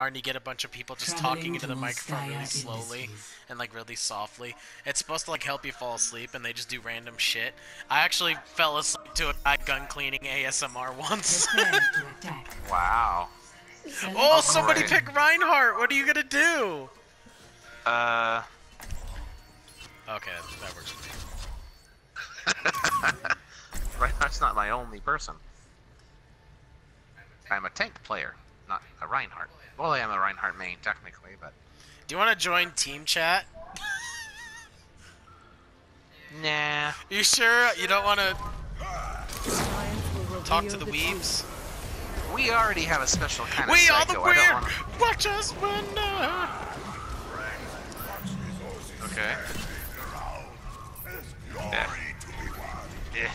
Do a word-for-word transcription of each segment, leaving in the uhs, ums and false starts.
and you get a bunch of people just talking into the microphone really slowly and like really softly. It's supposed to like help you fall asleep, and they just do random shit. I actually fell asleep to a guy gun cleaning A S M R once. Wow. Oh, somebody pick Reinhardt. What are you gonna do? Uh. Okay, that works for me. Reinhardt's not my only person. I'm a tank player, not a Reinhardt. Well, I am a Reinhardt main, technically, but... Do you want to join team chat? Nah. You sure you don't want to talk to the weebs? We already have a special kind of We are the psycho. weird! Wanna... Watch us win! Okay. Yeah. Yeah.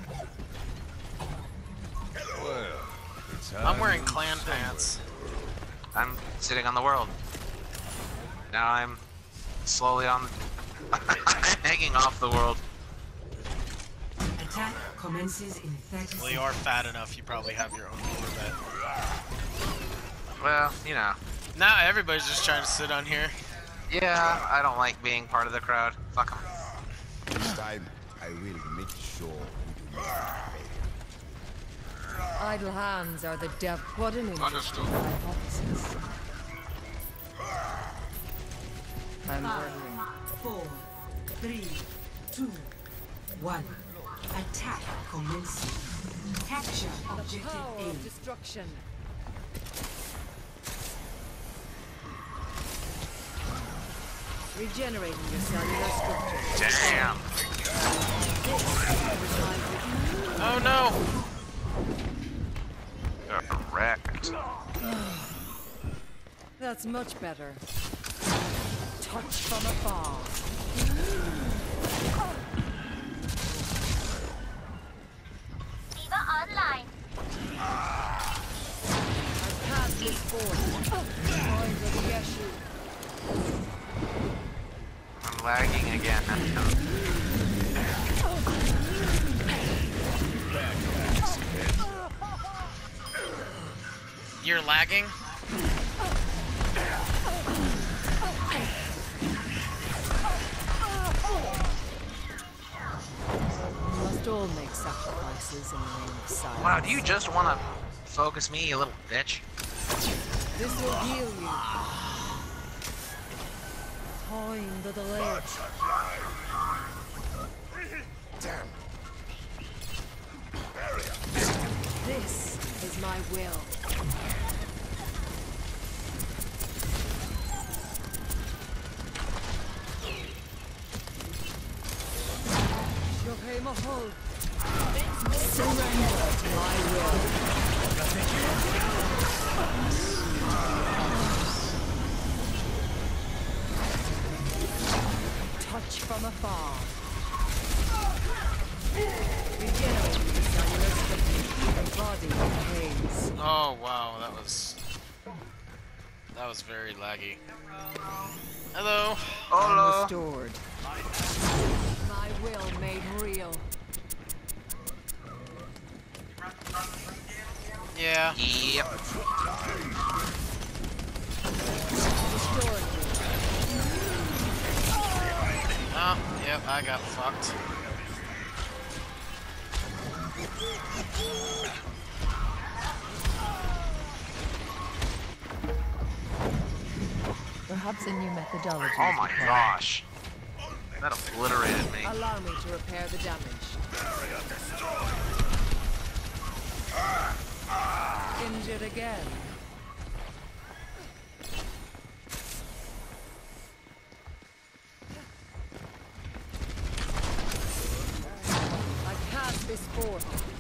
I'm wearing clan pants. I'm sitting on the world. Now I'm slowly on the... hanging off the world. Attack commences in thirty Well, you are fat enough, you probably have your own Corvette. Well, you know. Now everybody's just trying to sit on here. Yeah, I don't like being part of the crowd. Fuck them. This time, I will make sure we do not fail. Idle hands are the devil. What an Understood. hypothesis. I'm Five, working. four, three, two, one. Attack commencing. Capture objective Power A. of destruction. Regenerating your cellular structure. Damn. Oh no! Correct. That's much better. Touch from afar. Diva online. I cast this force. Mind of the Yeshu. I'm lagging again. You're lagging? We must all make sacrifices in the name of science. Wow, do you just want to focus me, you little bitch? This will heal you. Time the delay. Damn. This is my will. Shohei Mahol. Surrender to my will. Touch from afar. Regenerating the cellular structure. The body decays. Oh wow, that was... That was very laggy. Hello! I'm Hola. restored. My will made real. Yeah. Yep. Restored you. Oh, yep, I got fucked. Perhaps a new methodology. Oh is my required. gosh. That obliterated me. Allow me to repair the damage. Injured again. I cast this forth.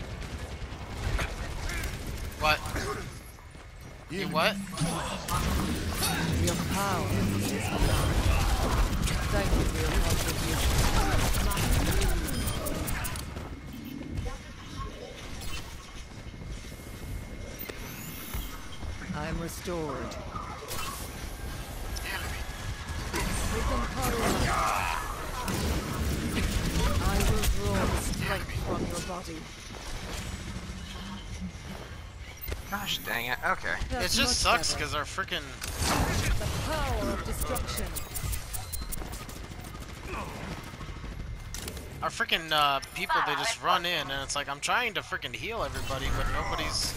What? You what? Your power is enough. Thank you for your contribution. I am restored. With empowerment, I will draw the strength from your body. Gosh dang it. Okay. It That's just much sucks better. because our freaking The power of destruction. our freaking uh, people, they just run in and it's like I'm trying to freaking heal everybody, but nobody's.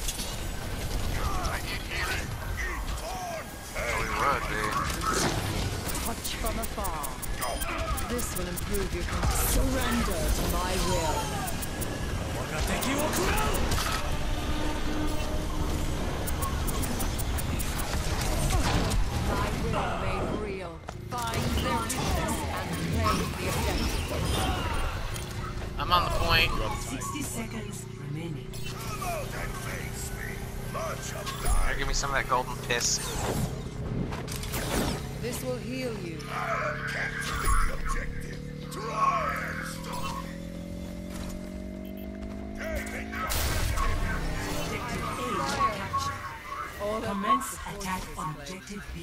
We would be. Touch from afar. This will improve your control. Surrender to my will. My will made real. Find their weakness and play the objective. I'm on the point. sixty seconds remaining. Here, give me some of that golden piss. This will heal you. All Commence attack on objective B.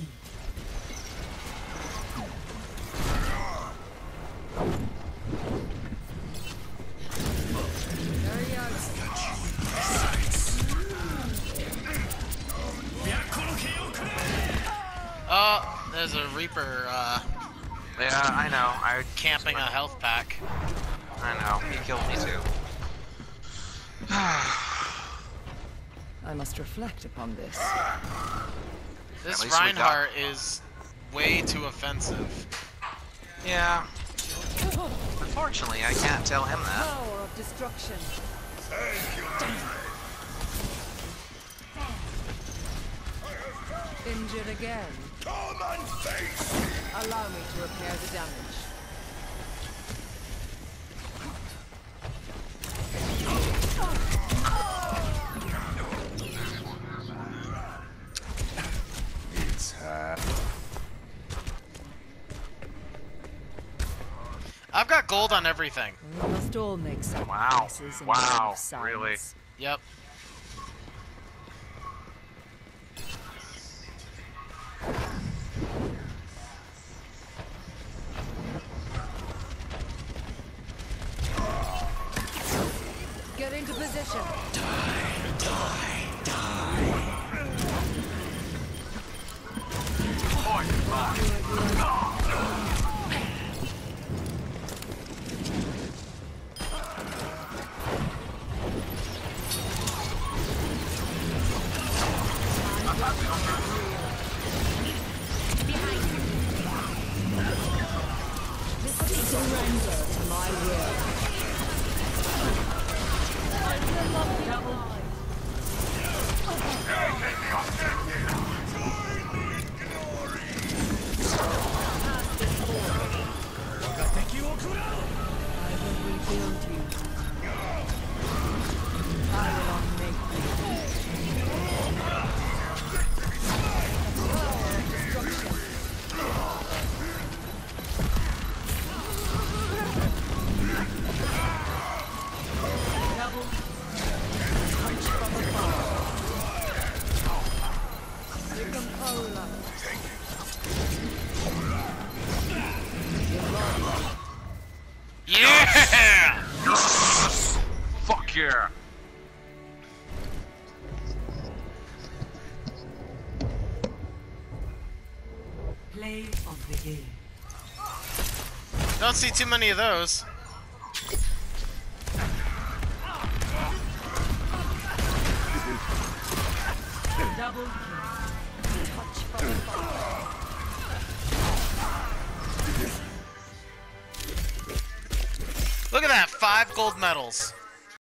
Carry out. Oh, there's a Reaper uh, Yeah, I know. I camping a health pack. I know. He killed me too. I must reflect upon this. This At least we got- Reinhardt is way too offensive. Yeah. Unfortunately, I can't tell him that. Power of destruction. Injured again. Allow me to repair the damage. It's uh, I've got gold on everything. We must all make Wow. sacrifices in Wow. of silence. Really? Yep. Get into position. Surrender to my will. I will rebuild you. I will unmake you. Power of destruction. Punch from afar. Circumpolar. Yeah! Fuck yeah! Play of the game. Don't see too many of those. Double kill. Touch from afar. Look at that, five gold medals.